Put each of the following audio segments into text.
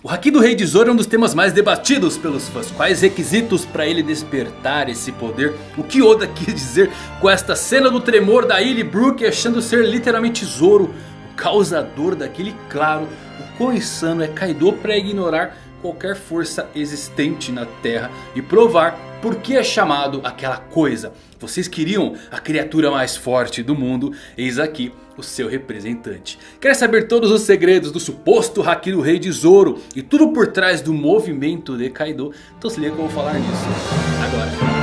O Haki do Rei de Zoro é um dos temas mais debatidos pelos fãs. Quais requisitos para ele despertar esse poder? O que Oda quis dizer com esta cena do tremor da ilha e Brook achando ser literalmente Zoro o causador daquele? Claro, o quão insano é Kaido para ignorar qualquer força existente na Terra e provar por que é chamado aquela coisa. Vocês queriam a criatura mais forte do mundo, eis aqui o seu representante. Quer saber todos os segredos do suposto Haki do Rei de Zoro e tudo por trás do movimento de Kaido? Então se liga que eu vou falar nisso agora.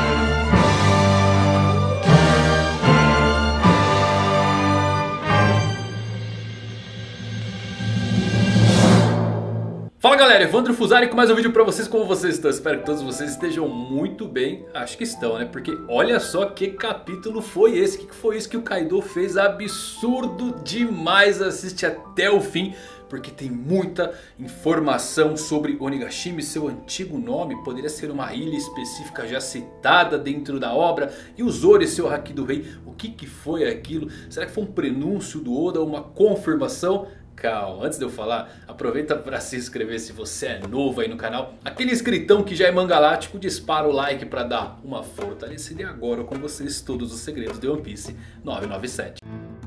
Fala galera, Evandro Fusari com mais um vídeo pra vocês. Como vocês estão? Espero que todos vocês estejam muito bem. Acho que estão, né? Porque olha só que capítulo foi esse. O que foi isso que o Kaido fez? Absurdo demais. Assiste até o fim, porque tem muita informação sobre Onigashima e seu antigo nome. Poderia ser uma ilha específica já citada dentro da obra. E o Zoro e seu Haki do Rei. O que foi aquilo? Será que foi um prenúncio do Oda? Uma confirmação? Calma, antes de eu falar, aproveita para se inscrever se você é novo aí no canal. Aquele inscritão que já é mangalático, dispara o like para dar uma fortalecida. E agora com vocês todos os segredos de One Piece 997.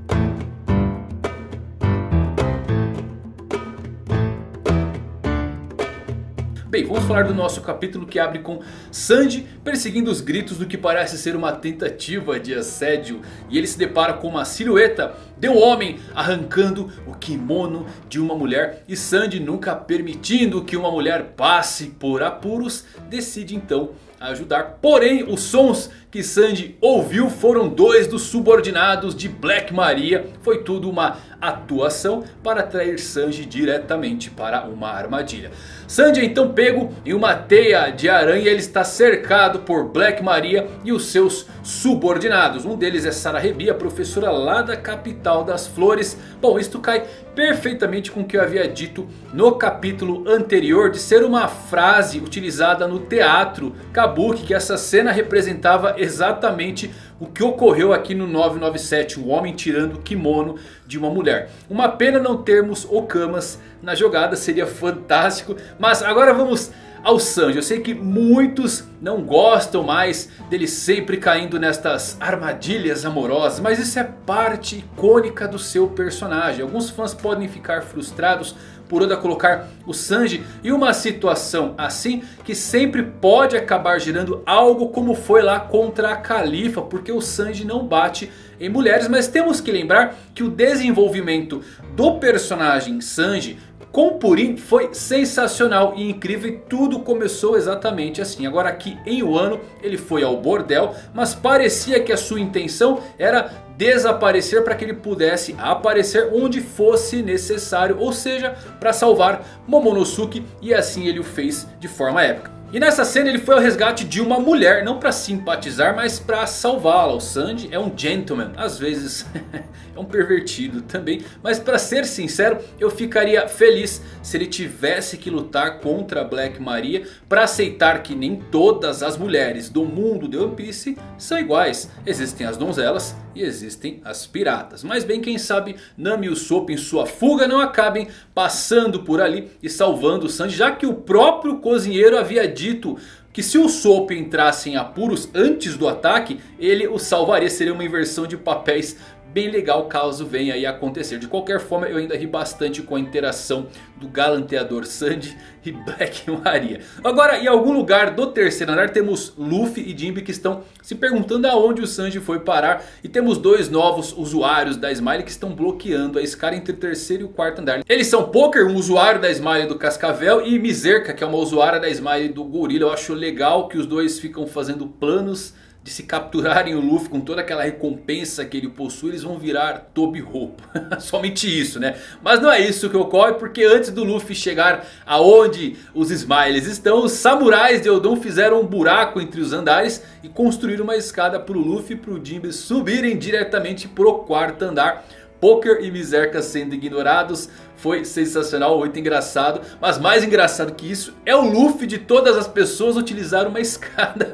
Bem, vamos falar do nosso capítulo que abre com Sanji perseguindo os gritos do que parece ser uma tentativa de assédio. E ele se depara com uma silhueta de um homem arrancando o kimono de uma mulher. E Sanji, nunca permitindo que uma mulher passe por apuros, decide então ajudar. Porém, os sons que Sanji ouviu foram dois dos subordinados de Black Maria. Foi tudo uma atuação para atrair Sanji diretamente para uma armadilha. Sanji é então pego em uma teia de aranha. Ele está cercado por Black Maria e os seus subordinados. Um deles é Sarahebi, a professora lá da capital das flores. Bom, isto cai perfeitamente com o que eu havia dito no capítulo anterior, de ser uma frase utilizada no teatro Kabuki, que essa cena representava exatamente o que ocorreu aqui no 997, um homem tirando o kimono de uma mulher. Uma pena não termos Okamas na jogada, seria fantástico. Mas agora vamos ao Sanji. Eu sei que muitos não gostam mais dele sempre caindo nestas armadilhas amorosas, mas isso é parte icônica do seu personagem. Alguns fãs podem ficar frustrados por Oda colocar o Sanji em uma situação assim, que sempre pode acabar gerando algo como foi lá contra a Califa, porque o Sanji não bate em mulheres. Mas temos que lembrar que o desenvolvimento do personagem Sanji com Purin foi sensacional e incrível, e tudo começou exatamente assim. Agora aqui em Wano ele foi ao bordel, mas parecia que a sua intenção era desaparecer para que ele pudesse aparecer onde fosse necessário, ou seja, para salvar Momonosuke, e assim ele o fez de forma épica. E nessa cena ele foi ao resgate de uma mulher, não para simpatizar, mas para salvá-la. O Sanji é um gentleman, às vezes é um pervertido também. Mas para ser sincero, eu ficaria feliz se ele tivesse que lutar contra a Black Maria, para aceitar que nem todas as mulheres do mundo de One Piece são iguais. Existem as donzelas e existem as piratas. Mas bem, quem sabe Nami e Usopp em sua fuga não acabem passando por ali e salvando o Sanji, já que o próprio cozinheiro havia dito que se o Usopp entrasse em apuros antes do ataque, ele o salvaria. Seria uma inversão de papéis bem legal caso venha aí a acontecer. De qualquer forma, eu ainda ri bastante com a interação do galanteador Sanji e Black Maria. Agora, em algum lugar do terceiro andar temos Luffy e Jinbe que estão se perguntando aonde o Sanji foi parar. E temos dois novos usuários da Smile que estão bloqueando a escada entre o terceiro e o quarto andar. Eles são Poker, um usuário da Smile do Cascavel, e Mizerka, que é uma usuária da Smile do Gorila. Eu acho legal que os dois ficam fazendo planos de se capturarem o Luffy com toda aquela recompensa que ele possui. Eles vão virar Toby Hope. Somente isso, né? Mas não é isso que ocorre, porque antes do Luffy chegar aonde os Smiles estão, os samurais de Odon fizeram um buraco entre os andares e construíram uma escada para o Luffy e para o Jinbe subirem diretamente pro quarto andar. Poker e Mizerka sendo ignorados. Foi sensacional, muito engraçado. Mas mais engraçado que isso é o Luffy de todas as pessoas utilizar uma escada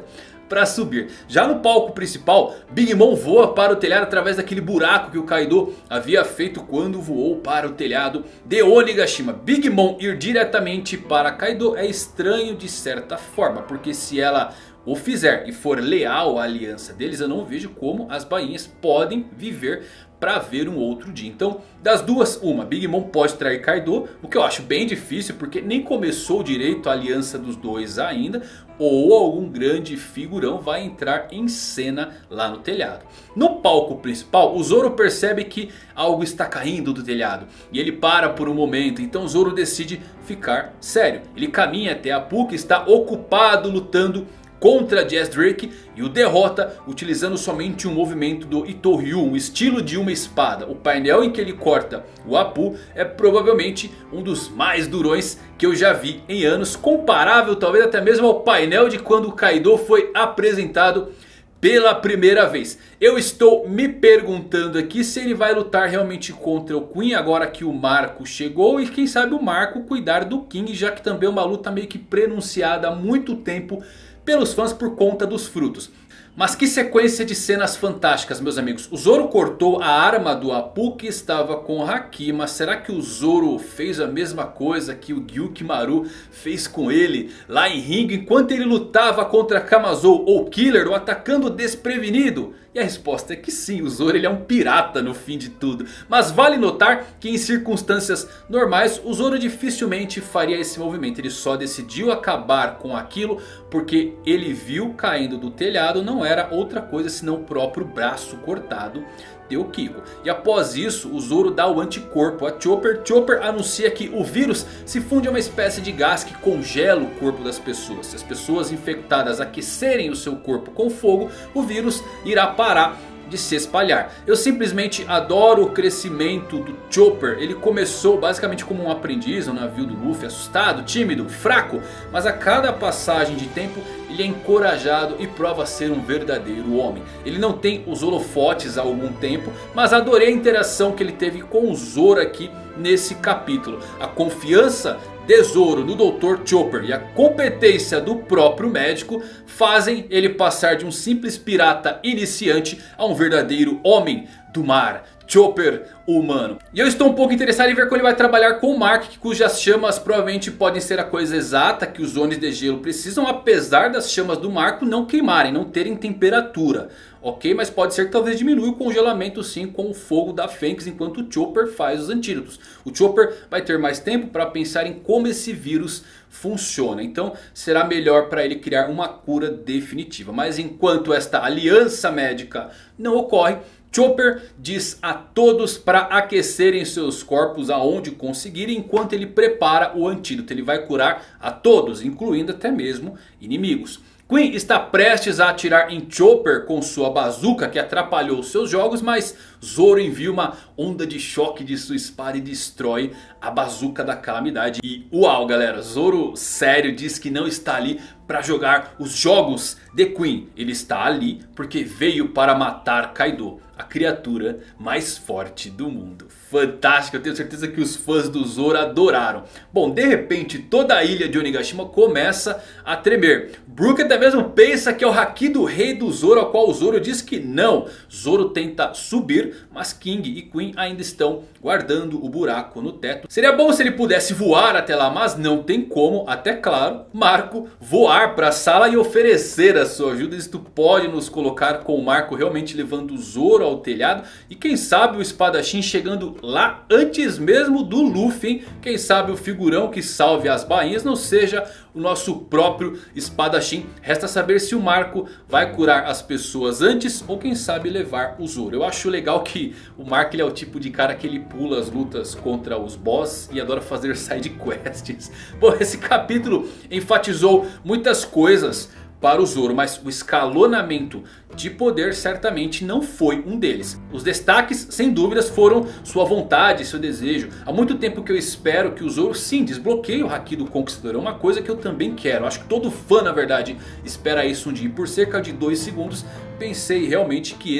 para subir. Já no palco principal, Big Mom voa para o telhado através daquele buraco que o Kaido havia feito quando voou para o telhado de Onigashima. Big Mom ir diretamente para Kaido é estranho de certa forma, porque se ela o fizer e for leal à aliança deles, eu não vejo como as bainhas podem viver para ver um outro dia. Então, das duas, uma, Big Mom pode trair Kaido, o que eu acho bem difícil porque nem começou direito a aliança dos dois ainda, ou algum grande figurão vai entrar em cena lá no telhado. No palco principal, o Zoro percebe que algo está caindo do telhado e ele para por um momento, então o Zoro decide ficar sério. Ele caminha até a Appu, que está ocupado lutando contra Jazz Drake, e o derrota utilizando somente um movimento do Itoryu, um estilo de uma espada. O painel em que ele corta o Appu é provavelmente um dos mais durões que eu já vi em anos, comparável talvez até mesmo ao painel de quando o Kaido foi apresentado pela primeira vez. Eu estou me perguntando aqui se ele vai lutar realmente contra o Queen agora que o Marco chegou, e quem sabe o Marco cuidar do King, já que também é uma luta meio que prenunciada há muito tempo pelos fãs por conta dos frutos. Mas que sequência de cenas fantásticas, meus amigos. O Zoro cortou a arma do Appu que estava com o Haki. Mas será que o Zoro fez a mesma coisa que o Gyukimaru fez com ele lá em Ringo, enquanto ele lutava contra Kamazou ou Killer, o atacando desprevenido? E a resposta é que sim, o Zoro ele é um pirata no fim de tudo. Mas vale notar que em circunstâncias normais o Zoro dificilmente faria esse movimento. Ele só decidiu acabar com aquilo porque ele viu caindo do telhado não era outra coisa senão o próprio braço cortado de Okiko. E após isso o Zoro dá o anticorpo a Chopper. Chopper anuncia que o vírus se funde a uma espécie de gás que congela o corpo das pessoas. Se as pessoas infectadas aquecerem o seu corpo com fogo, o vírus irá parar de se espalhar. Eu simplesmente adoro o crescimento do Chopper. Ele começou basicamente como um aprendiz no navio do Luffy, assustado, tímido, fraco. Mas a cada passagem de tempo ele é encorajado e prova ser um verdadeiro homem. Ele não tem os holofotes há algum tempo, mas adorei a interação que ele teve com o Zoro aqui nesse capítulo. A confiança de Zoro no Dr. Chopper e a competência do próprio médico fazem ele passar de um simples pirata iniciante a um verdadeiro homem do mar. Chopper humano. E eu estou um pouco interessado em ver como ele vai trabalhar com o Mark, cujas chamas provavelmente podem ser a coisa exata que os Onis de gelo precisam, apesar das chamas do Marco não queimarem, não terem temperatura. Ok, mas pode ser que talvez diminua o congelamento sim com o fogo da Fênix enquanto o Chopper faz os antídotos. O Chopper vai ter mais tempo para pensar em como esse vírus funciona. Então será melhor para ele criar uma cura definitiva. Mas enquanto esta aliança médica não ocorre, Chopper diz a todos para aquecerem seus corpos aonde conseguirem enquanto ele prepara o antídoto. Ele vai curar a todos, incluindo até mesmo inimigos. Queen está prestes a atirar em Chopper com sua bazuca que atrapalhou seus jogos, mas Zoro envia uma onda de choque de sua espada e destrói a bazuca da calamidade. E uau galera, Zoro sério diz que não está ali para jogar os jogos de Queen. Ele está ali porque veio para matar Kaido, a criatura mais forte do mundo. Fantástico, eu tenho certeza que os fãs do Zoro adoraram. Bom, de repente toda a ilha de Onigashima começa a tremer. Brook até mesmo pensa que é o Haki do rei do Zoro, ao qual o Zoro diz que não. Zoro tenta subir, mas King e Queen ainda estão guardando o buraco no teto. Seria bom se ele pudesse voar até lá, mas não tem como. Até claro, Marco voar para a sala e oferecer a sua ajuda. Isso pode nos colocar com o Marco realmente levando o Zoro ao telhado. E quem sabe o espadachim chegando lá antes mesmo do Luffy, hein? Quem sabe o figurão que salve as bainhas não seja o nosso próprio espadachim. Resta saber se o Marco vai curar as pessoas antes ou quem sabe levar o Zoro. Eu acho legal que o Marco ele é o tipo de cara que ele pula as lutas contra os boss e adora fazer side quests. Bom, esse capítulo enfatizou muitas coisas para o Zoro, mas o escalonamento de poder certamente não foi um deles. Os destaques sem dúvidas foram sua vontade, seu desejo. Há muito tempo que eu espero que o Zoro sim desbloqueie o Haki do Conquistador. É uma coisa que eu também quero. Acho que todo fã na verdade espera isso um dia. E por cerca de 2 segundos pensei realmente que esse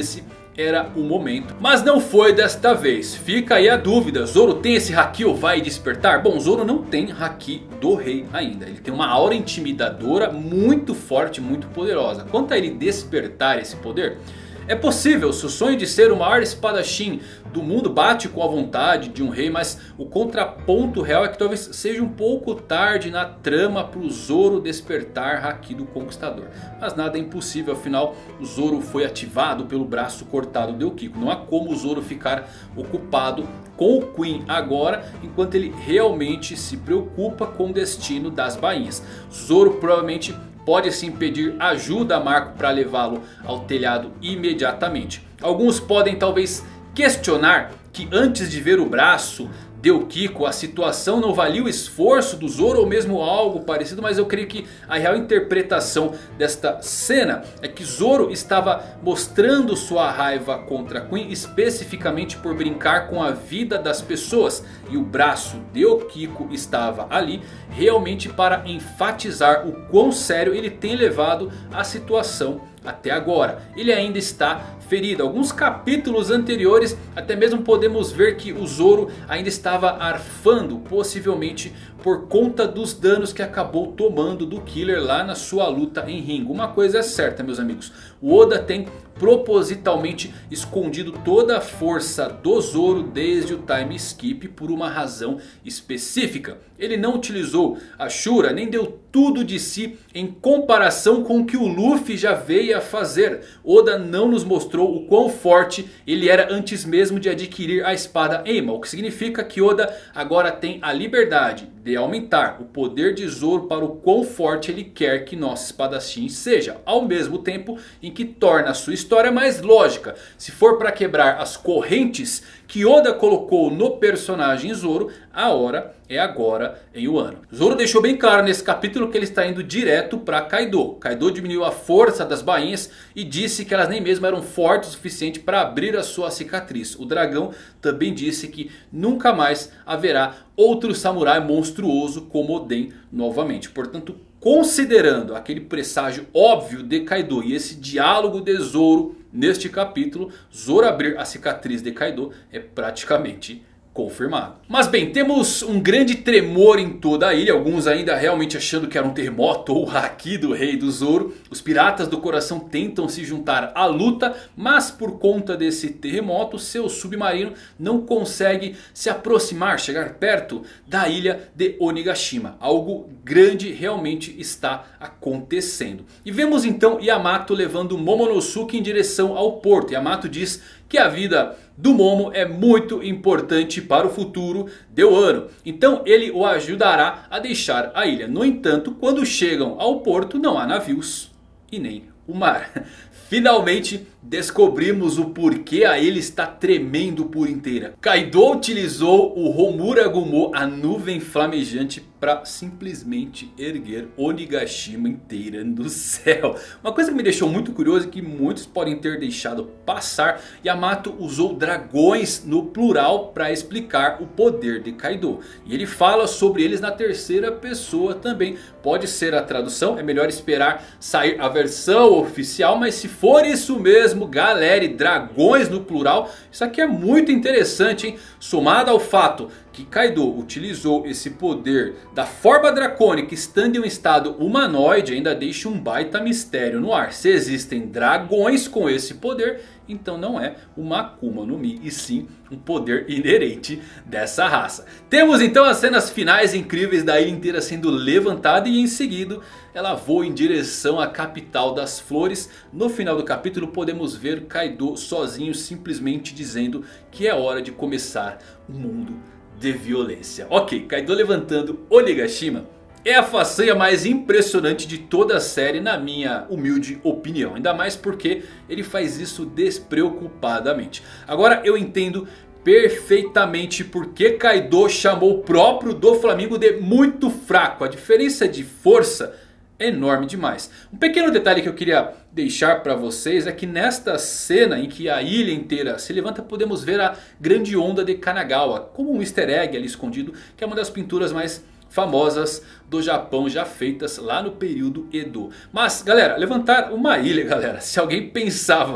era o momento. Mas não foi desta vez. Fica aí a dúvida. Zoro tem esse haki ou vai despertar? Bom, Zoro não tem haki do rei ainda. Ele tem uma aura intimidadora muito forte, muito poderosa. Quanto a ele despertar esse poder, é possível. Seu sonho de ser o maior espadachim do mundo bate com a vontade de um rei. Mas o contraponto real é que talvez seja um pouco tarde na trama para o Zoro despertar haki do conquistador. Mas nada é impossível, afinal o Zoro foi ativado pelo braço cortado de Eukiko. Não há como o Zoro ficar ocupado com o Queen agora, enquanto ele realmente se preocupa com o destino das bainhas. Zoro provavelmente pode sim pedir ajuda a Marco para levá-lo ao telhado imediatamente. Alguns podem talvez questionar que antes de ver o braço de Eukiko, a situação não valia o esforço do Zoro ou mesmo algo parecido. Mas eu creio que a real interpretação desta cena é que Zoro estava mostrando sua raiva contra Queen especificamente por brincar com a vida das pessoas. E o braço de Eukiko estava ali realmente para enfatizar o quão sério ele tem levado a situação até agora. Ele ainda está ferido. Alguns capítulos anteriores até mesmo podemos ver que o Zoro ainda estava arfando, possivelmente por conta dos danos que acabou tomando do Killer lá na sua luta em Ringo. Uma coisa é certa, meus amigos, o Oda tem propositalmente escondido toda a força do Zoro desde o time skip por uma razão específica. Ele não utilizou a Shura, nem deu tudo de si em comparação com o que o Luffy já veio a fazer. Oda não nos mostrou o quão forte ele era antes mesmo de adquirir a espada Eima. O que significa que Oda agora tem a liberdade de aumentar o poder de Zoro para o quão forte ele quer que nosso espadachim seja. Ao mesmo tempo em que torna a sua história mais lógica. Se for para quebrar as correntes que Oda colocou no personagem Zoro, a hora é agora em Wano. Zoro deixou bem claro nesse capítulo que ele está indo direto para Kaido. Kaido diminuiu a força das bainhas e disse que elas nem mesmo eram fortes o suficiente para abrir a sua cicatriz. O dragão também disse que nunca mais haverá outro samurai monstruoso como Oden novamente. Portanto, considerando aquele presságio óbvio de Kaido e esse diálogo de Zoro neste capítulo, Zoro abrir a cicatriz de Kaido é praticamente confirmado. Mas bem, temos um grande tremor em toda a ilha. Alguns ainda realmente achando que era um terremoto ou o haki do rei do Zoro. Os piratas do coração tentam se juntar à luta, mas por conta desse terremoto, seu submarino não consegue se aproximar, chegar perto da ilha de Onigashima. Algo grande realmente está acontecendo. E vemos então Yamato levando Momonosuke em direção ao porto. Yamato diz que a vida do Momo é muito importante para o futuro de Wano. Então ele o ajudará a deixar a ilha. No entanto, quando chegam ao porto não há navios e nem o mar. Finalmente descobrimos o porquê a ilha está tremendo por inteira. Kaido utilizou o Homura Gumo, a nuvem flamejante, para simplesmente erguer Onigashima inteira no céu. Uma coisa que me deixou muito curioso e que muitos podem ter deixado passar. Yamato usou dragões no plural para explicar o poder de Kaido. E ele fala sobre eles na terceira pessoa também. Pode ser a tradução, é melhor esperar sair a versão oficial. Mas se for isso mesmo, galera, e dragões no plural, isso aqui é muito interessante, hein? Somado ao fato que Kaido utilizou esse poder da forma dracônica estando em um estado humanoide, ainda deixa um baita mistério no ar. Se existem dragões com esse poder, então não é uma Akuma no Mi, e sim um poder inerente dessa raça. Temos então as cenas finais incríveis da ilha inteira sendo levantada e em seguida ela voa em direção à capital das flores. No final do capítulo podemos ver Kaido sozinho simplesmente dizendo que é hora de começar um mundo de violência. Ok, Kaido levantando Onigashima é a façanha mais impressionante de toda a série, na minha humilde opinião. Ainda mais porque ele faz isso despreocupadamente. Agora eu entendo perfeitamente porque Kaido chamou o próprio Doflamingo de muito fraco. A diferença de força é enorme demais. Um pequeno detalhe que eu queria deixar para vocês é que nesta cena em que a ilha inteira se levanta, podemos ver a grande onda de Kanagawa, como um easter egg ali escondido, que é uma das pinturas mais famosas do Japão, já feitas lá no período Edo. Mas galera, levantar uma ilha, galera, se alguém pensava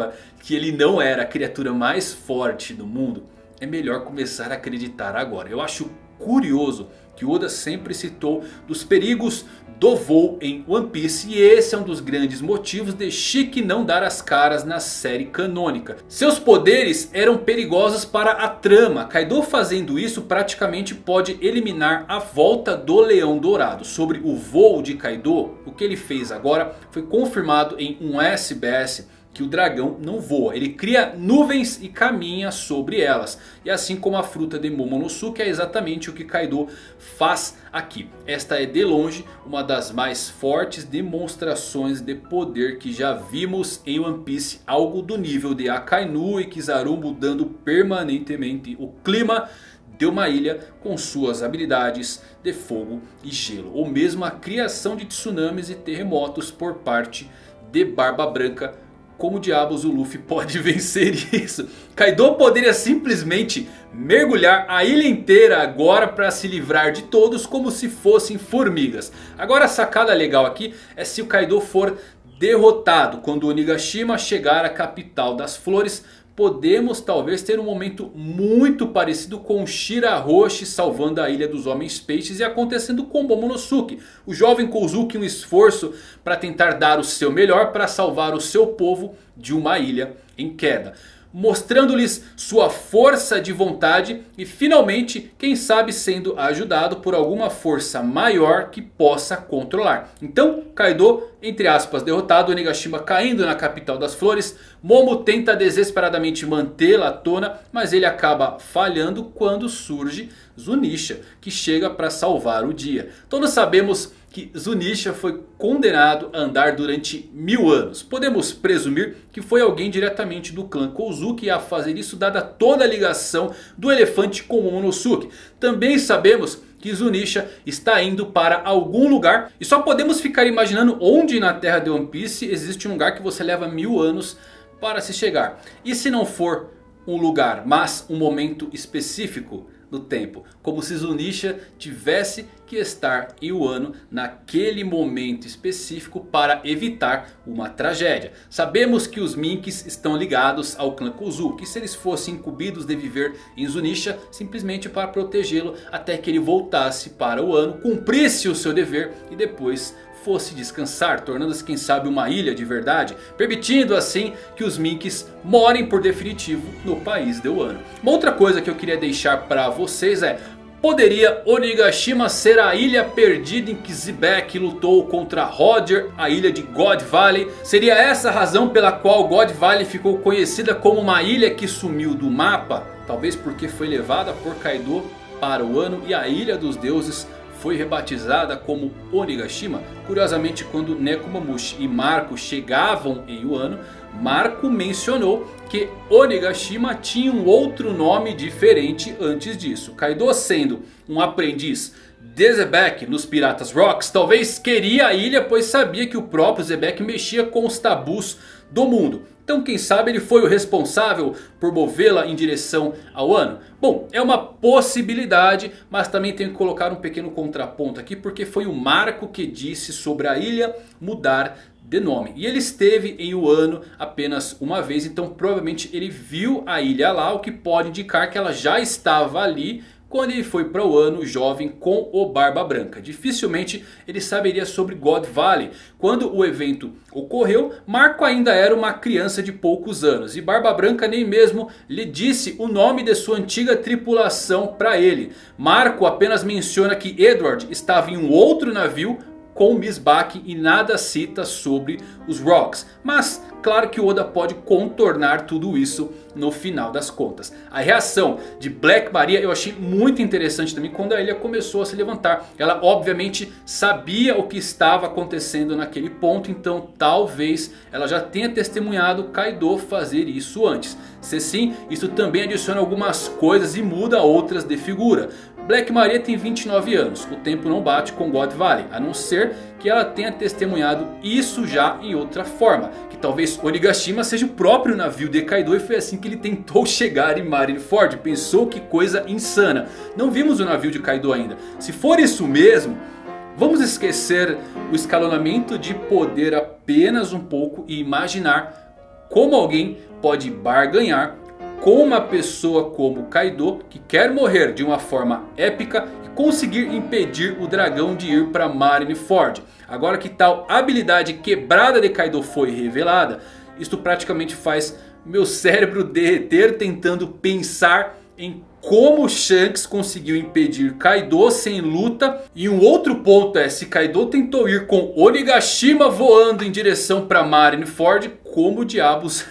que ele não era a criatura mais forte do mundo, é melhor começar a acreditar agora. Eu acho curioso que Oda sempre citou dos perigos do voo em One Piece. E esse é um dos grandes motivos de Shiki não dar as caras na série canônica. Seus poderes eram perigosos para a trama. Kaido fazendo isso praticamente pode eliminar a volta do Leão Dourado. Sobre o voo de Kaido, o que ele fez agora foi confirmado em um SBS. Que o dragão não voa, ele cria nuvens e caminha sobre elas. E assim como a fruta de Momonosuke, é exatamente o que Kaido faz aqui. Esta é de longe uma das mais fortes demonstrações de poder que já vimos em One Piece. Algo do nível de Akainu e Kizaru mudando permanentemente o clima de uma ilha com suas habilidades de fogo e gelo. Ou mesmo a criação de tsunamis e terremotos por parte de Barba Branca. Como diabos o Luffy pode vencer isso? Kaido poderia simplesmente mergulhar a ilha inteira agora para se livrar de todos como se fossem formigas. Agora a sacada legal aqui é se o Kaido for derrotado. Quando o Onigashima chegar à capital das flores, podemos talvez ter um momento muito parecido com Shirahoshi salvando a ilha dos homens peixes e acontecendo com Momonosuke. O jovem Kozuki em um esforço para tentar dar o seu melhor para salvar o seu povo de uma ilha em queda. Mostrando-lhes sua força de vontade e finalmente, quem sabe, sendo ajudado por alguma força maior que possa controlar. Então Kaido, entre aspas, derrotado, Onigashima caindo na capital das flores. Momo tenta desesperadamente mantê-la à tona, mas ele acaba falhando quando surge Zunisha, que chega para salvar o dia. Todos sabemos que Zunisha foi condenado a andar durante 1000 anos. Podemos presumir que foi alguém diretamente do clã Kozuki a fazer isso, dada toda a ligação do elefante com Momonosuke. Também sabemos que Zunisha está indo para algum lugar. E só podemos ficar imaginando onde na terra de One Piece existe um lugar que você leva 1000 anos para se chegar. E se não for um lugar, mas um momento específico do tempo, como se Zunisha tivesse que estar em Wano naquele momento específico para evitar uma tragédia. Sabemos que os Minks estão ligados ao clã Kozuki, se eles fossem incumbidos de viver em Zunisha simplesmente para protegê-lo até que ele voltasse para Wano, cumprisse o seu dever e depois fosse descansar, tornando-se quem sabe uma ilha de verdade, permitindo assim que os Minks morem por definitivo no país de Wano. Uma outra coisa que eu queria deixar para vocês é: poderia Onigashima ser a ilha perdida em que Zebek lutou contra Roger, a ilha de God Valley? Seria essa a razão pela qual God Valley ficou conhecida como uma ilha que sumiu do mapa? Talvez porque foi levada por Kaido para Wano e a Ilha dos Deuses foi rebatizada como Onigashima. Curiosamente, quando Nekomamushi e Marco chegavam em Wano, Marco mencionou que Onigashima tinha um outro nome diferente antes disso. Kaido, sendo um aprendiz de Zebek nos Piratas Rocks, talvez queria a ilha, pois sabia que o próprio Zebek mexia com os tabus do mundo. Então quem sabe ele foi o responsável por movê-la em direção ao Wano? Bom, é uma possibilidade, mas também tenho que colocar um pequeno contraponto aqui, porque foi o Marco que disse sobre a ilha mudar de nome. E ele esteve em Wano apenas uma vez, então provavelmente ele viu a ilha lá, o que pode indicar que ela já estava ali quando ele foi para Wano jovem com o Barba Branca. Dificilmente ele saberia sobre God Valley. Quando o evento ocorreu, Marco ainda era uma criança de poucos anos. E Barba Branca nem mesmo lhe disse o nome de sua antiga tripulação para ele. Marco apenas menciona que Edward estava em um outro navio com Mizbaki e nada cita sobre os Rocks. Mas claro que Oda pode contornar tudo isso no final das contas. A reação de Black Maria eu achei muito interessante também quando a ilha começou a se levantar. Ela obviamente sabia o que estava acontecendo naquele ponto, então talvez ela já tenha testemunhado Kaido fazer isso antes. Se sim, isso também adiciona algumas coisas e muda outras de figura. Black Maria tem 29 anos, o tempo não bate com God Valley, a não ser que ela tenha testemunhado isso já em outra forma. Que talvez Onigashima seja o próprio navio de Kaido e foi assim que ele tentou chegar em Marineford. Pensou que coisa insana. Não vimos o navio de Kaido ainda. Se for isso mesmo, vamos esquecer o escalonamento de poder apenas um pouco e imaginar como alguém pode barganhar com uma pessoa como Kaido, que quer morrer de uma forma épica e conseguir impedir o dragão de ir para Marineford. Agora que tal habilidade quebrada de Kaido foi revelada, isto praticamente faz meu cérebro derreter tentando pensar em como Shanks conseguiu impedir Kaido sem luta. E um outro ponto é, se Kaido tentou ir com Onigashima voando em direção para Marineford, como diabos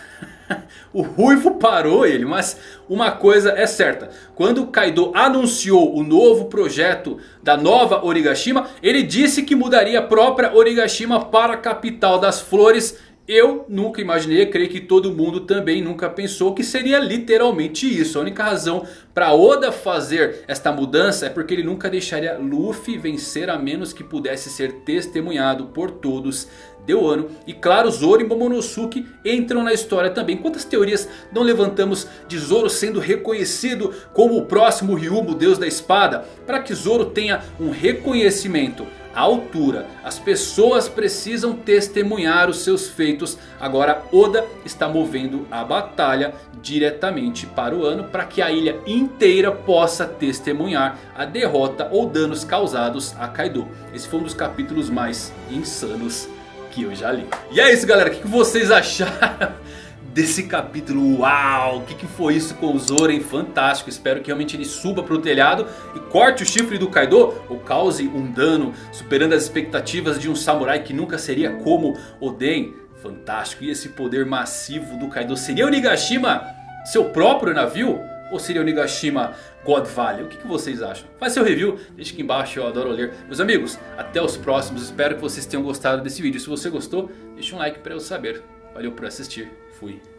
o Ruivo parou ele? Mas uma coisa é certa, quando Kaido anunciou o novo projeto da nova Onigashima, ele disse que mudaria a própria Onigashima para a capital das flores. Eu nunca imaginei, creio que todo mundo também nunca pensou que seria literalmente isso. A única razão para Oda fazer esta mudança é porque ele nunca deixaria Luffy vencer a menos que pudesse ser testemunhado por todos de Wano. E claro, Zoro e Momonosuke entram na história também. Quantas teorias não levantamos de Zoro sendo reconhecido como o próximo Ryumo, o deus da espada? Para que Zoro tenha um reconhecimento à altura, as pessoas precisam testemunhar os seus feitos. Agora Oda está movendo a batalha diretamente para o Wano, para que a ilha inteira possa testemunhar a derrota ou danos causados a Kaido. Esse foi um dos capítulos mais insanos que eu já li. E é isso, galera, o que vocês acharam desse capítulo? Uau, o que foi isso com o Zoro, hein? Fantástico, espero que realmente ele suba pro telhado e corte o chifre do Kaido, ou cause um dano superando as expectativas de um samurai que nunca seria como Oden. Fantástico, e esse poder massivo do Kaido, seria Onigashima seu próprio navio? Ou seria Onigashima God Valley? O que vocês acham? Faz seu review, deixa aqui embaixo, eu adoro ler. Meus amigos, até os próximos, espero que vocês tenham gostado desse vídeo. Se você gostou, deixa um like para eu saber. Valeu por assistir, fui.